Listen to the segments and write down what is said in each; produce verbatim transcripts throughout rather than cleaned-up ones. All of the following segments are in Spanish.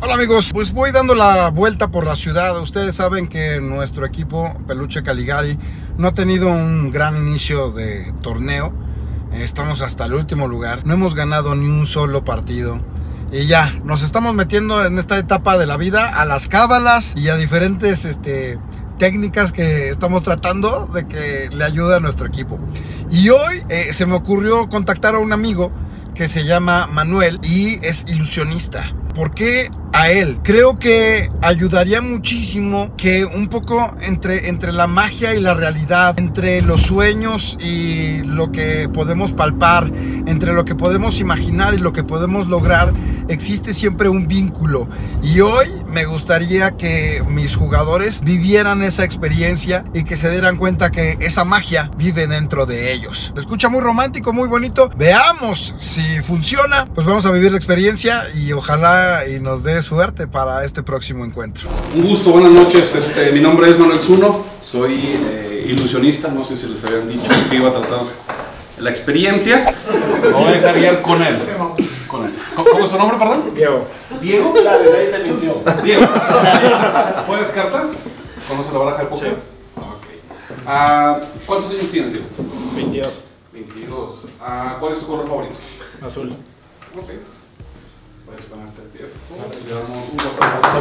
Hola amigos, pues voy dando la vuelta por la ciudad. Ustedes saben que nuestro equipo Peluche Caligari no ha tenido un gran inicio de torneo. Estamos hasta el último lugar, no hemos ganado ni un solo partido. Y ya, nos estamos metiendo en esta etapa de la vida a las cábalas y a diferentes este, técnicas que estamos tratando de que le ayude a nuestro equipo. Y hoy eh, se me ocurrió contactar a un amigo que se llama Manuel y es ilusionista. ¿Por qué a él? Creo que ayudaría muchísimo que un poco entre, entre la magia y la realidad, entre los sueños y lo que podemos palpar, entre lo que podemos imaginar y lo que podemos lograr, existe siempre un vínculo. Y hoy me gustaría que mis jugadores vivieran esa experiencia y que se dieran cuenta que esa magia vive dentro de ellos. Se escucha muy romántico, muy bonito. Veamos si funciona. Pues vamos a vivir la experiencia y ojalá y nos dé suerte para este próximo encuentro. Un gusto, buenas noches. Este, mi nombre es Manuel Zuno, soy eh, ilusionista. No sé si les habían dicho que iba a tratar la experiencia. Me voy a dejar guiar con él. Con él. ¿Cómo es su nombre, perdón? Diego. ¿Diego? Dale, ahí te mintió. Diego. ¿Juegas cartas? ¿Conoces la baraja de póker? Sí. Ok. Uh, ¿Cuántos años tienes, Diego? veintidós. veintidós. Uh, ¿Cuál es tu color favorito? Azul. Ok. Puedes ponerte el pie. Vale. Le damos un aplauso.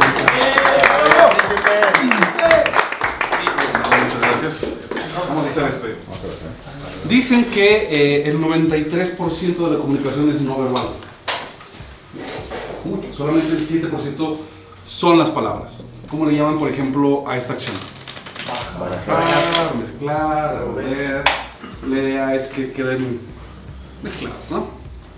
Muchas gracias. Vamos a hacer esto. Dicen que eh, el noventa y tres por ciento de la comunicación es no verbal. Es mucho. Solamente el siete por ciento son las palabras. ¿Cómo le llaman, por ejemplo, a esta acción? Barajar, mezclar, revolver. La idea es que queden mezclados, ¿no?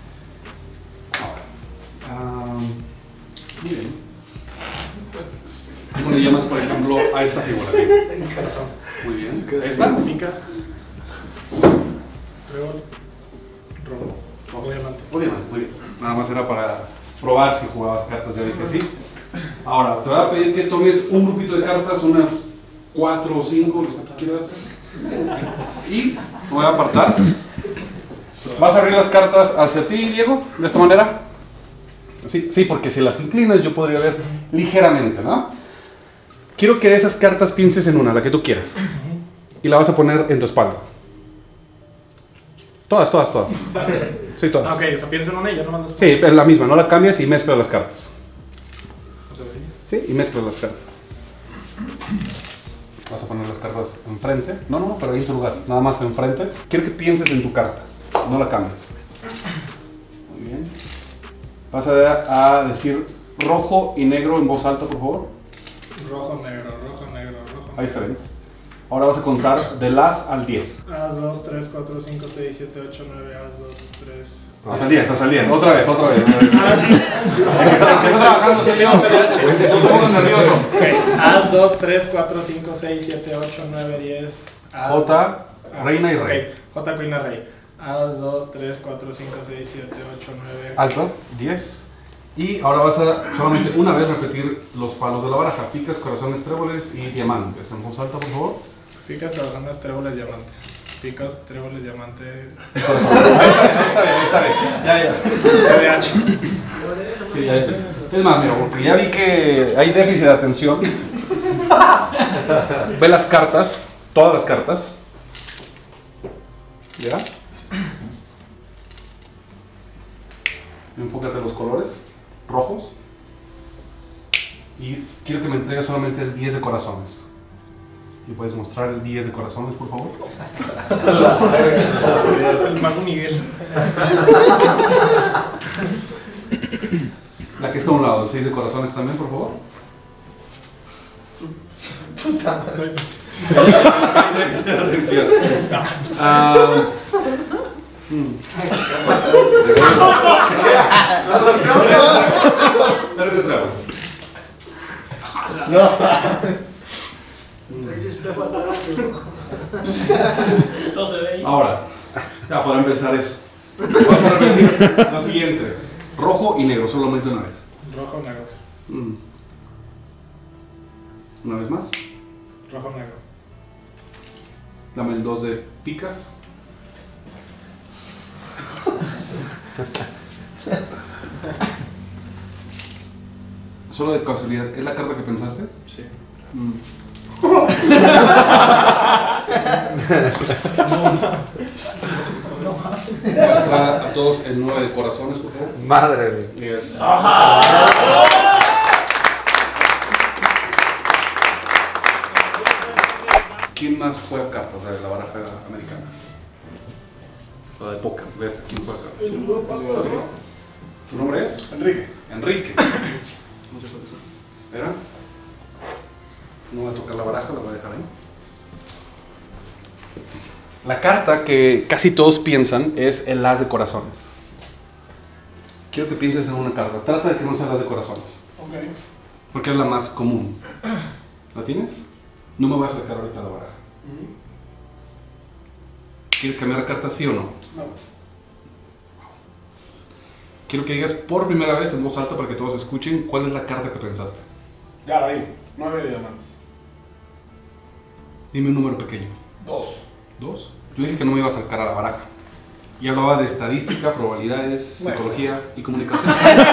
Um, muy bien. ¿Cómo le llamas, por ejemplo, a esta figura? Corazón. Muy bien. ¿Esta? Picas. Trébol. Rojo. O diamante. O diamante, muy bien. Nada más era para probar si jugabas cartas, ya dije sí. Ahora, te voy a pedir que tomes un grupito de cartas, unas cuatro o cinco, los que tú quieras. Y me voy a apartar. ¿Vas a abrir las cartas hacia ti, Diego? De esta manera. Sí, sí, porque si las inclinas yo podría ver ligeramente, ¿no? Quiero que de esas cartas pienses en una, la que tú quieras. Y la vas a poner en tu espalda. Todas, todas, todas. Sí, todas. Ah, ok, o sea, piensa en una y ya no mandas. Sí, es la misma, no la cambias y mezclas las cartas. O sea, Sí, y mezclas las cartas. Vas a poner las cartas enfrente. No, no, pero ahí en tu lugar, nada más enfrente. Quiero que pienses en tu carta, no la cambies. Muy bien. Vas a, a decir rojo y negro en voz alta, por favor. rojo, negro, rojo, negro, rojo. Ahí está bien. Ahora vas a contar del as al diez. As, dos, tres, cuatro, cinco, seis, siete, ocho, nueve, as, dos, tres. Hasta el diez, hasta el diez. Otra vez, otra vez. As. Está trabajando, sí, León. Te pongo nervioso. As, dos, tres, cuatro, cinco, seis, siete, ocho, nueve, diez. J, reina y rey. Ok, J, cuina, rey. As, dos, tres, cuatro, cinco, seis, siete, ocho, nueve. Alto, diez. Y ahora vas a solamente una vez repetir los palos de la baraja. Picas, corazones, tréboles y diamantes. En voz alta, por favor. Picas, corazones, tréboles, diamante. Picas, tréboles, diamante. Ahí está bien, ahí está bien, ahí está bien. Ya, ya. T D A H. Sí, ya, ya. Es más, mira, porque ya vi que hay déficit de atención. Ve las cartas, todas las cartas. ¿Ya? Enfócate en los colores rojos. Y quiero que me entregues solamente el diez de corazones. ¿Y puedes mostrar el diez de corazones, por favor? El mago Miguel. La que está a un lado, el seis de corazones también, por favor. Puta madre. Atención. Ah, hmm. No. Ahora, ya podrán pensar eso. Vamos a repetir lo siguiente: rojo y negro, solamente una vez. Rojo, negro. Mm. Una vez más. Rojo, negro. Dame el dos de picas. solo de casualidad, ¿es la carta que pensaste? Sí. Mm. Muestra a todos el nueve de corazones, por favor. Madre mía. Yes. ¿Quién más juega cartas de la baraja americana? O de póker, ves, ¿quién juega cartas? ¿Tu nombre es? Enrique. Enrique. Espera. No voy a tocar la baraja, la voy a dejar ahí. La carta que casi todos piensan es el as de corazones. Quiero que pienses en una carta. Trata de que no sea el as de corazones. Ok. Porque es la más común. ¿La tienes? No me voy a acercar ahorita a la baraja. ¿Quieres cambiar la carta sí o no? No. Quiero que digas por primera vez en voz alta para que todos escuchen cuál es la carta que pensaste. Ya la digo. Nueve diamantes. Dime un número pequeño. Dos. ¿Dos? Yo dije que no me iba a acercar a la baraja. Y hablaba de estadística, probabilidades, Bueno. psicología y comunicación.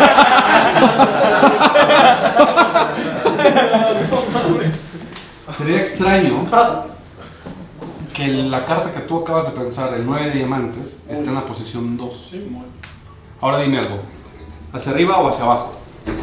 Sería extraño que la carta que tú acabas de pensar, el nueve de diamantes, esté en la posición dos. Sí, muy. Ahora dime algo. ¿Hacia arriba o hacia abajo?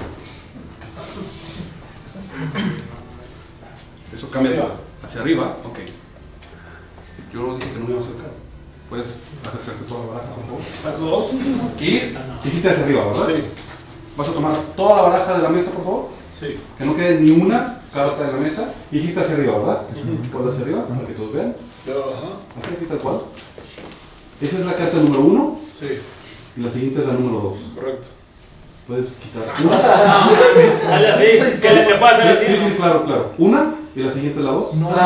Eso cambia Hacia todo. ¿Hacia arriba? Ok. Yo no dije que no me iba a acercar. Puedes acercarte toda la baraja, por favor. ¿Saco dos? Y dijiste hacia arriba, ¿verdad? Sí. ¿Vas a tomar toda la baraja de la mesa, por favor? Sí. Que no quede ni una carta de la mesa. Y dijiste hacia arriba, ¿verdad? ¿Puedes hacia arriba? Para que todos vean. Yo, ajá. Así, aquí tal cual. Esa es la carta número uno. Sí. Y la siguiente es la número dos. Correcto. Puedes quitar una. Dale así, que le, le puedo hacer así. Sí, sí, claro, claro. Una y la siguiente es la dos. No.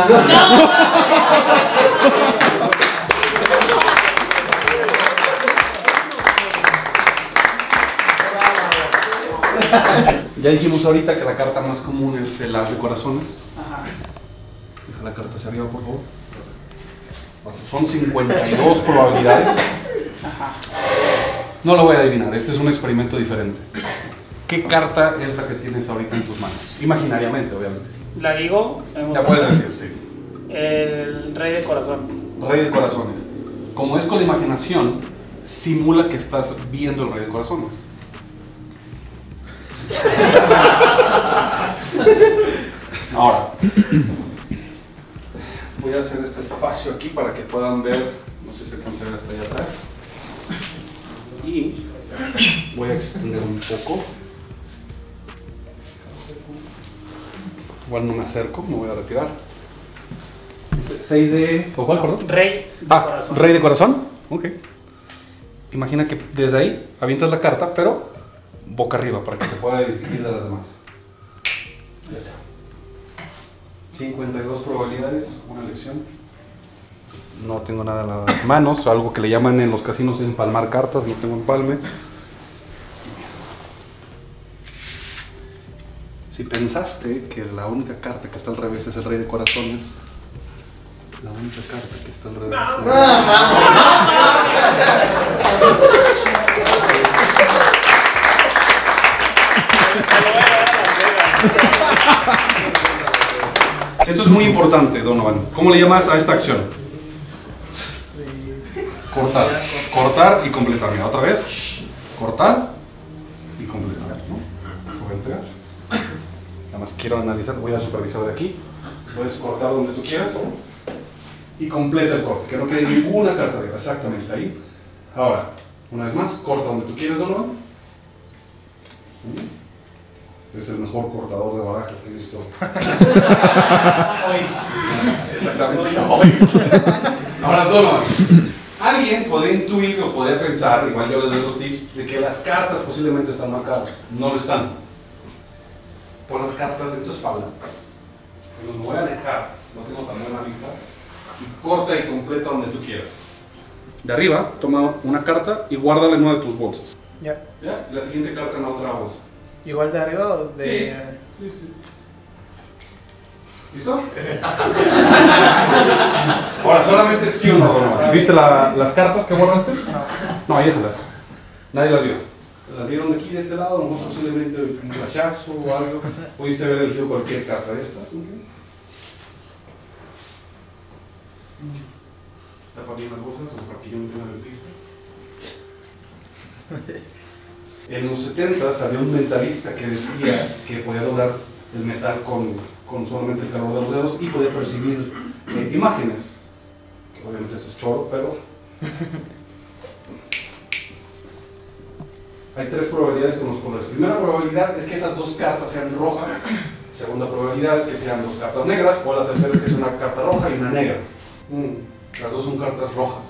Ya dijimos ahorita que la carta más común es el as de corazones. Ajá. Deja la carta hacia arriba, por favor. Son cincuenta y dos probabilidades. Ajá. No lo voy a adivinar, este es un experimento diferente. ¿Qué carta es la que tienes ahorita en tus manos? Imaginariamente, obviamente. La digo. en Ya voz puedes alta. decir, sí. El rey de corazón. Rey de corazones. Como es con la imaginación, simula que estás viendo el rey de corazones. Ahora, voy a hacer este espacio aquí para que puedan ver, no sé si se alcanza a ver hasta allá atrás. Y voy a extender un poco. Igual no me acerco, me voy a retirar. seis de... ¿O cuál, perdón? Rey de Ah, corazón. rey de corazón. Ok. Imagina que desde ahí avientas la carta, pero boca arriba para que se pueda distinguir de las demás. Ya está. cincuenta y dos probabilidades, una elección. No tengo nada en las manos, algo que le llaman en los casinos empalmar cartas, no tengo empalme. Si pensaste que la única carta que está al revés es el rey de corazones, la única carta que está al revés es... Esto es muy importante, Donovan. ¿Cómo le llamas a esta acción? Cortar. Cortar y completar. Mira, otra vez. Cortar y completar, ¿no? Voy a entregar. Nada más quiero analizar, voy a supervisar de aquí. Puedes cortar donde tú quieras y completa el corte, que no quede ninguna carta arriba, exactamente ahí. Ahora, una vez más, corta donde tú quieras, Donovan. Es el mejor cortador de barajas que he visto. Exactamente. Ahora, Donovan, alguien podría intuir o podría pensar, igual yo les doy los tips, de que las cartas posiblemente están marcadas. No lo están. Pon las cartas en tu espalda. Pues me voy a alejar, no tengo tan buena vista. Y corta y completa donde tú quieras. De arriba, toma una carta y guárdala en una de tus bolsas. Ya. ¿Ya? Y la siguiente carta en la otra bolsa. ¿Igual de arriba o de...? Sí, sí, sí. ¿Listo? Ahora, solamente sí o no, Donovan. ¿Viste la, las cartas que guardaste? No. No, ahí déjalas. Nadie las vio. las vieron de aquí, de este lado, a lo mejor posiblemente un flashazo o algo. Pudiste haber elegido cualquier carta de estas. ¿Okay? Tapa bien las bolsas, para que yo no tenga el triste. En los setentas había un mentalista que decía que podía doblar el metal con, con solamente el calor de los dedos y podía percibir eh, imágenes. Que obviamente eso es choro, pero... Hay tres probabilidades con los colores. Primera probabilidad es que esas dos cartas sean rojas. Segunda probabilidad es que sean dos cartas negras. O la tercera es que sea una carta roja y una negra. Mm, las dos son cartas rojas.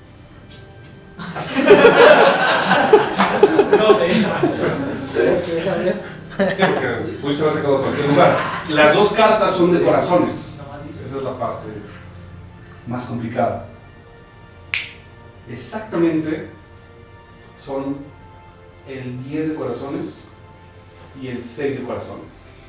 No sé. Porque fuiste a sacado a cualquier lugar. Las dos cartas son de corazones. Esa es la parte más complicada. Exactamente son el diez de corazones y el seis de corazones.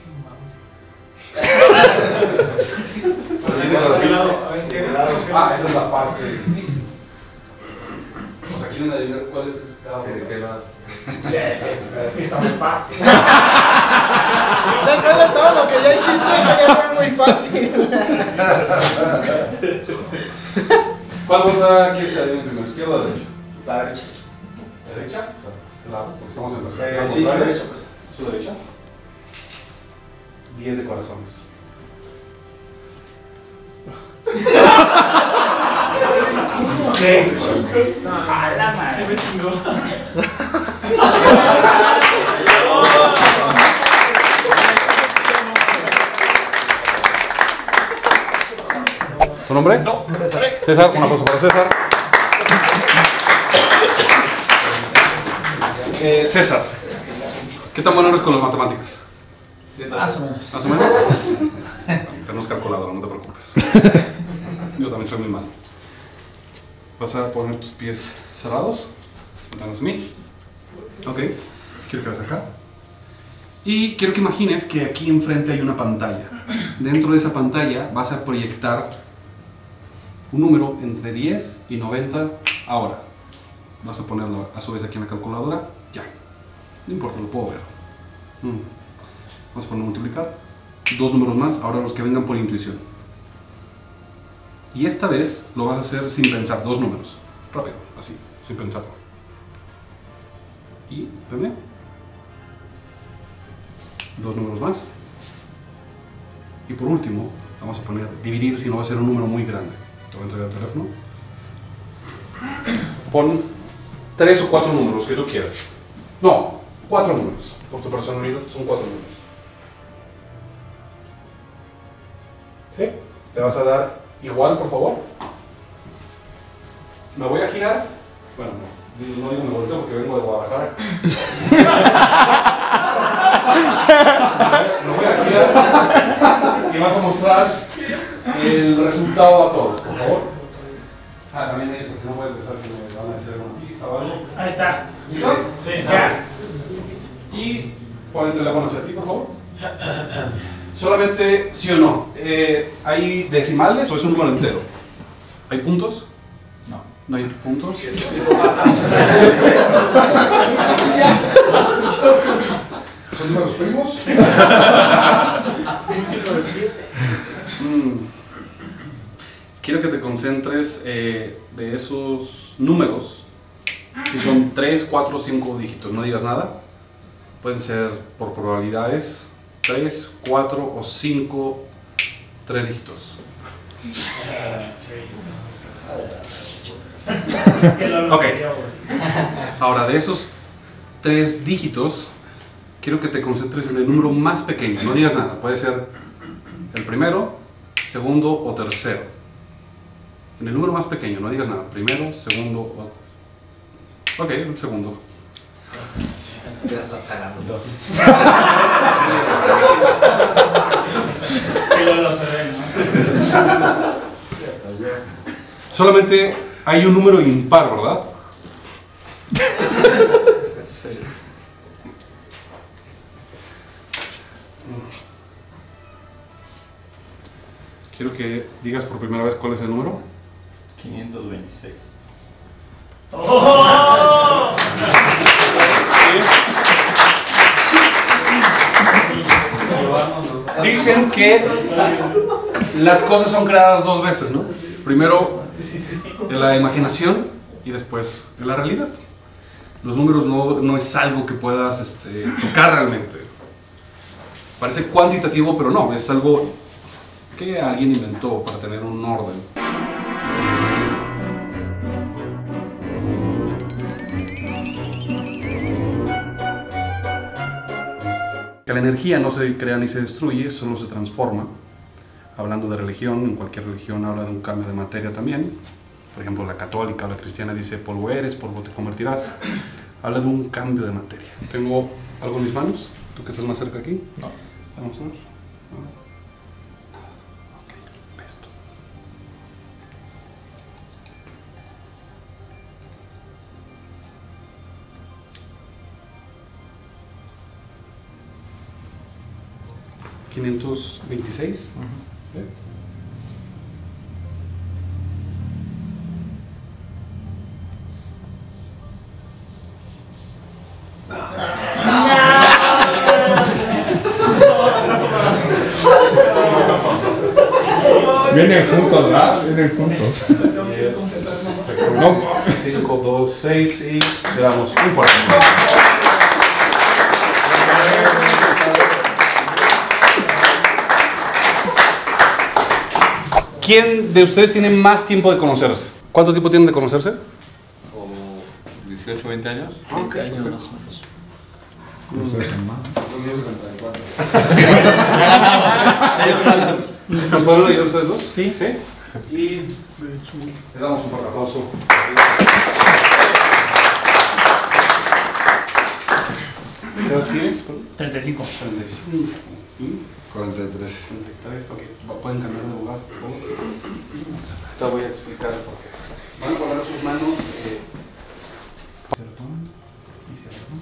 Ah, esa es la parte difícil. O sea, ¿quieren adivinar cuál es cada uno? Sí, está muy fácil. Después de todo lo que ya hiciste, eso ya fue muy fácil. ¿Cuál bolsa quieres que adivinen primero? ¿Izquierda o derecha? La derecha. ¿Derecha? O sea, este lado, porque estamos en la Eh, sí, su derecha, pues. ¿Su derecha? diez de corazones. seis de corazones. A la madre. Se me chingó. ¿Tu nombre? No, César. César, un aplauso para César. Eh, César, ¿qué tan bueno eres con las matemáticas? Más o menos. ¿Más o menos? Tenemos calculadora, no te preocupes. Yo también soy muy malo. ¿Vas a poner tus pies cerrados? Cuéntanos a mí. Ok. Quiero que veas acá. Y quiero que imagines que aquí enfrente hay una pantalla. Dentro de esa pantalla vas a proyectar un número entre diez y noventa ahora. Vas a ponerlo a su vez aquí en la calculadora. Ya. No importa, lo puedo ver. Mm. Vamos a poner multiplicar. Dos números más, ahora los que vengan por intuición. Y esta vez lo vas a hacer sin pensar, dos números. Rápido, así, sin pensarlo. Y, ¿ven? Dos números más. Y por último, vamos a poner dividir si no va a ser un número muy grande. Te voy a entregar el teléfono. Pon tres o cuatro números que tú quieras. No, cuatro números. Por tu personalidad son cuatro números. ¿Sí? ¿Te vas a dar igual, por favor? Me voy a girar. Bueno, no, no digo me volteo porque vengo de Guadalajara. Me voy a girar y vas a mostrar el resultado a todos, por favor. Ah, también hay porque no voy a pensar que me van a hacer una pista o algo. Ahí está. ¿Listo? Sí, ya. Y pon el teléfono hacia ti, por favor. Solamente sí o no. Eh, ¿Hay decimales o es un número entero? ¿Hay puntos? No. ¿No hay puntos? ¿Son números primos? Mm. Quiero que te concentres eh, de esos números. Si son tres, cuatro, cinco dígitos, no digas nada. Pueden ser por probabilidades. tres, cuatro o cinco, tres dígitos. Ok. Ahora, de esos tres dígitos, quiero que te concentres en el número más pequeño. No digas nada. Puede ser el primero, segundo o tercero. En el número más pequeño, no digas nada. Primero, segundo o... Ok, el segundo. Solamente hay un número impar, ¿verdad? Sí. Quiero que digas por primera vez cuál es el número. quinientos veintiséis. ¡Oh! Sí, dicen que las cosas son creadas dos veces, ¿no? Primero en la imaginación y después en la realidad. Los números no, no es algo que puedas este, tocar realmente. Parece cuantitativo, pero no, es algo que alguien inventó para tener un orden. Que la energía no se crea ni se destruye, solo se transforma. Hablando de religión, en cualquier religión habla de un cambio de materia también. Por ejemplo, la católica o la cristiana dice polvo eres, polvo te convertirás. Habla de un cambio de materia. Tengo algo en mis manos. ¿Tú que estás más cerca aquí? No. Vamos a ver. Ok, esto. quinientos veintiséis. Uh-huh. ¿Eh? Vienen juntos, ¿verdad? Vienen juntos. cinco, dos, seis y le damos un fuerte. ¿Quién de ustedes tiene más tiempo de conocerse? ¿Cuánto tiempo tienen de conocerse? Como dieciocho, veinte años. veinte años más o menos. ¿Nos pueden ayudar ustedes dos? Sí. ¿Sí? Y le damos un fuerte aplauso. ¿Qué edad tienes? treinta y cinco. treinta y cinco. ¿Y? cuarenta y tres. treinta y tres. Ok, pueden cambiar de lugar, por favor. Te voy a explicar por qué. Van a poner sus manos. Eh, se retoman y se retoman.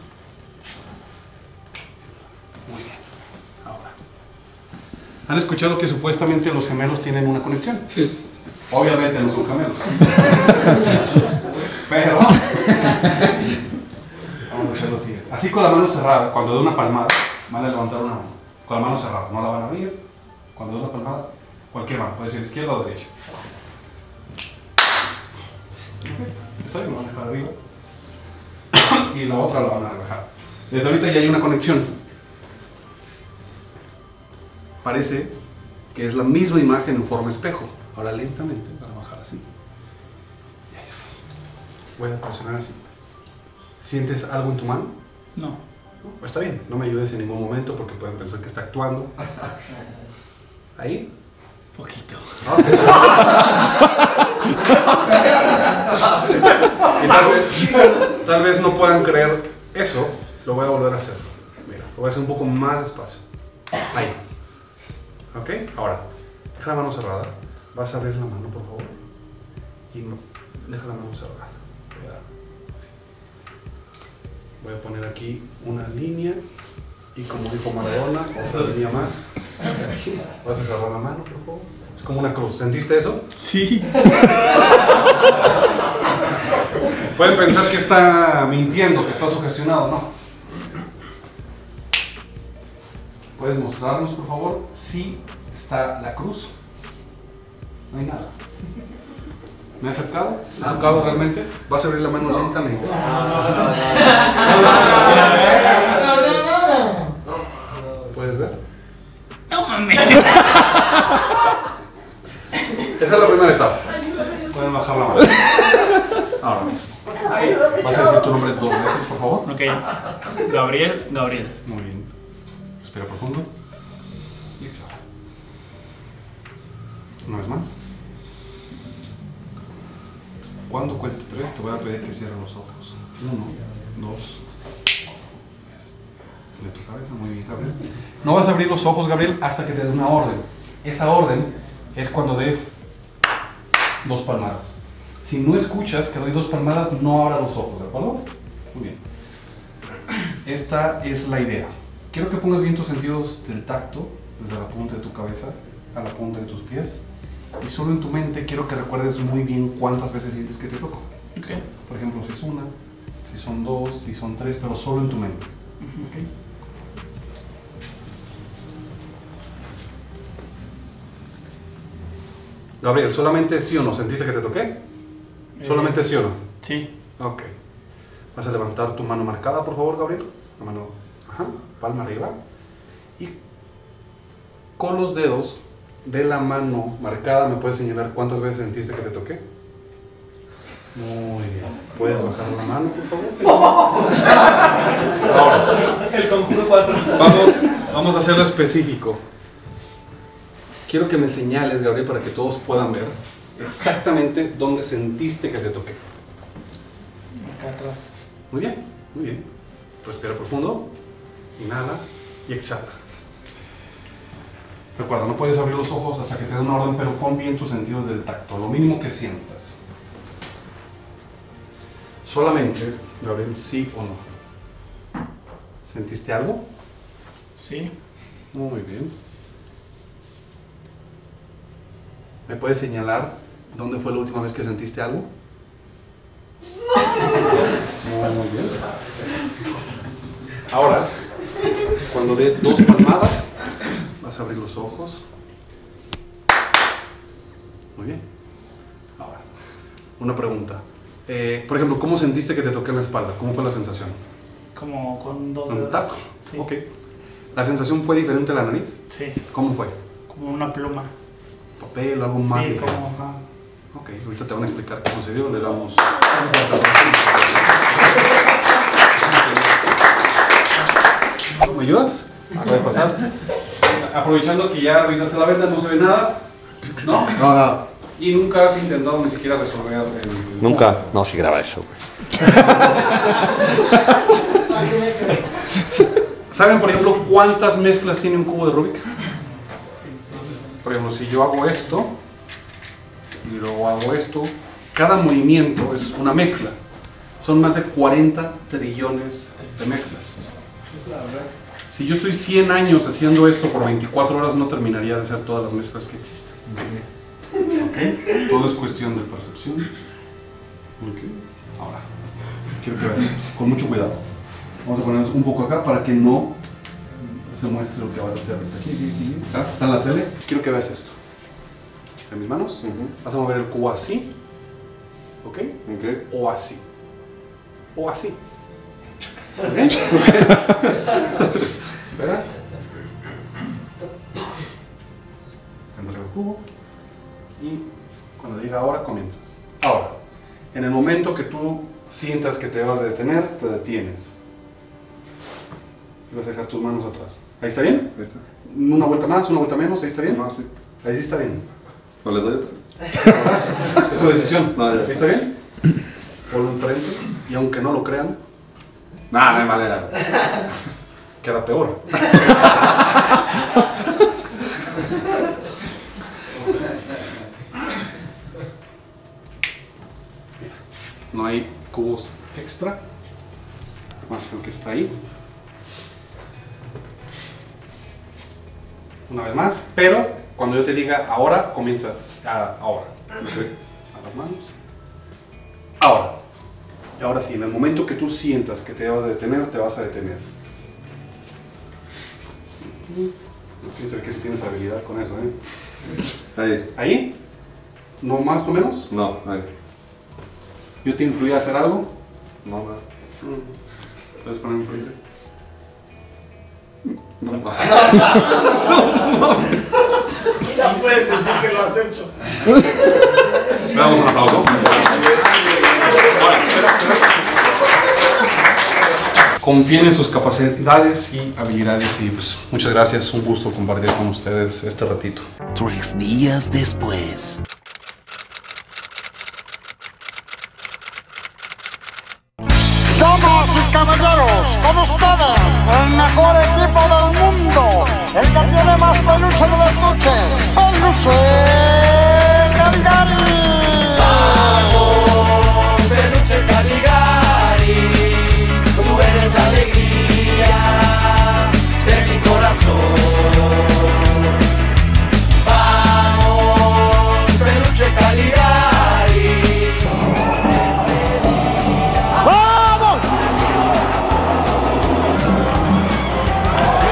Muy bien. Ahora. ¿Han escuchado que supuestamente los gemelos tienen una conexión? Sí. Obviamente no son gemelos. Pero. Vamos a hacerlo así. Así con la mano cerrada, cuando dé una palmada, van a levantar una mano. Con la mano cerrada, no la van a abrir. Cuando dé una palmada, cualquier mano, puede ser izquierda o derecha. Esta la van a dejar arriba. Y la otra la van a relajar. Desde ahorita ya hay una conexión. Parece que es la misma imagen en forma espejo. Ahora lentamente van a bajar así. Y ahí está. Voy a presionar así. ¿Sientes algo en tu mano? No. No, pues está bien, no me ayudes en ningún momento porque pueden pensar que está actuando. ¿Ahí? Poquito. Y tal vez, tal vez no puedan creer eso, lo voy a volver a hacer. Mira, lo voy a hacer un poco más despacio. Ahí. ¿Ok? Ahora, deja la mano cerrada. Vas a abrir la mano, por favor. Y no, deja la mano cerrada. Así. Voy a poner aquí una línea. Y como dijo Maradona, otra línea más. Vas a cerrar la mano, por favor. Es como una cruz. ¿Sentiste eso? Sí. Pueden pensar que está mintiendo, que está sugestionado, no. ¿Puedes mostrarnos, por favor, si está la cruz? No hay nada. ¿Me ha acercado? ¿Me ha tocado realmente? Vas a abrir la mano lentamente. ¿Puedes ver? No mames. Esa es la primera etapa. Pueden bajar la mano. Ahora, vas a decir tu nombre dos veces, por favor. Ok. Gabriel, Gabriel. Muy bien. Respira profundo. Y exhala. Una vez más. Cuando cuente tres, te voy a pedir que cierres los ojos. Uno, dos. De tu cabeza, muy bien, Gabriel. No vas a abrir los ojos, Gabriel, hasta que te dé una orden. Esa orden es cuando dé dos palmadas. Si no escuchas que doy dos palmadas, no abra los ojos, ¿de acuerdo? Muy bien. Esta es la idea. Quiero que pongas bien tus sentidos del tacto, desde la punta de tu cabeza a la punta de tus pies. Y solo en tu mente quiero que recuerdes muy bien cuántas veces sientes que te toco. Okay. Por ejemplo, si es una, si son dos, si son tres, pero solo en tu mente. ¿Okay? Gabriel, ¿solamente sí o no? ¿Sentiste que te toqué? ¿Solamente Eh, sí o no? Sí. Ok. Vas a levantar tu mano marcada, por favor, Gabriel. La mano, ajá, palma arriba. Y con los dedos de la mano marcada, ¿me puedes señalar cuántas veces sentiste que te toqué? Muy bien. ¿Puedes bajar la mano, por favor? Ahora, El conjuro cuatro. vamos, vamos a hacerlo específico. Quiero que me señales, Gabriel, para que todos puedan ver exactamente dónde sentiste que te toqué. Acá atrás. Muy bien, muy bien. Respira profundo, inhala y exhala. Recuerda, no puedes abrir los ojos hasta que te dé una orden, pero pon bien tus sentidos del tacto, lo mínimo que sientas. Solamente, Gabriel, sí o no. ¿Sentiste algo? Sí. Muy bien. ¿Me puedes señalar dónde fue la última vez que sentiste algo? Muy bien. Ahora, cuando dé dos palmadas, vas a abrir los ojos. Muy bien. Ahora, una pregunta. Eh, por ejemplo, ¿cómo sentiste que te toqué en la espalda? ¿Cómo fue la sensación? Como con dos ¿Un dedos. taco? Sí. Ok. ¿La sensación fue diferente a la nariz? Sí. ¿Cómo fue? Como una pluma. ¿Papel, algo más? Sí, ligero? como... ajá. Ok, ahorita te van a explicar qué sucedió. Les damos... ¿Me ayudas? ¿Puedes pasar? Aprovechando que ya revisaste la venda, no se ve nada. ¿No? No, nada. Y nunca has intentado ni siquiera resolver el... Nunca. No, si graba eso, güey. ¿Saben, por ejemplo, cuántas mezclas tiene un cubo de Rubik? Por ejemplo, si yo hago esto y luego hago esto, cada movimiento es una mezcla. Son más de cuarenta trillones de mezclas. Si yo estoy cien años haciendo esto por veinticuatro horas, no terminaría de hacer todas las mezclas que existen. ¿Okay? Todo es cuestión de percepción. Okay. Ahora, quiero que veas con mucho cuidado. Vamos a ponernos un poco acá para que no se muestre lo que vas a hacer. Aquí, aquí, aquí. ¿Ah? Está en la tele. Quiero que veas esto. En mis manos. Uh-huh. Vas a mover el cubo así. ¿Ok? Okay. O así. O así. ¿Ok? Espera. Entrego el cubo. Y cuando diga ahora, comienzas. Ahora, en el momento que tú sientas que te vas a detener, te detienes. Y vas a dejar tus manos atrás. ¿Ahí está bien? Ahí está. Una vuelta más, una vuelta menos, ¿ahí está bien? No, sí. Ahí sí está bien. ¿No le doy otra? Es tu decisión. No, ya. ¿Ahí está bien? Ponlo enfrente y aunque no lo crean, No, no hay manera. queda peor. No hay cubos extra, más que el que está ahí. Una vez más, pero cuando yo te diga ahora, comienzas a, ahora. ¿Okay? A las manos. Ahora. Y ahora sí, en el momento que tú sientas que te vas a detener, te vas a detener. No pienso que si tienes habilidad con eso, ¿eh? Ahí. ¿Ahí? ¿No más o menos? No, ahí. ¿Yo te influí a hacer algo? No, nada. ¿Puedes poner enfrente? No, no. Ya puedes decir que lo has hecho. Le damos un aplauso. Ahora, espera, espera. Confíen en sus capacidades y habilidades y pues muchas gracias, un gusto compartir con ustedes este ratito. Tres días después. Damas y caballeros, con ustedes, el mejor equipo del mundo, el que tiene más peluche de las noches, Peluche Caligari. Vamos, Peluche Caligari, tú eres la alegría de mi corazón. Vamos, Peluche Caligari, este día. ¡Vamos!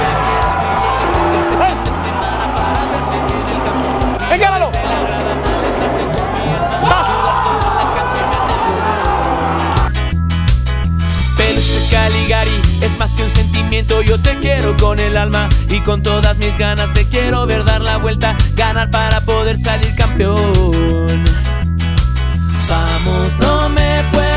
¡Hey! ¡Engáralo! Caligari es más que un sentimiento, yo te quiero con el alma y con todas mis ganas te quiero ver dar la vuelta, ganar para poder salir campeón. Vamos, no me puedo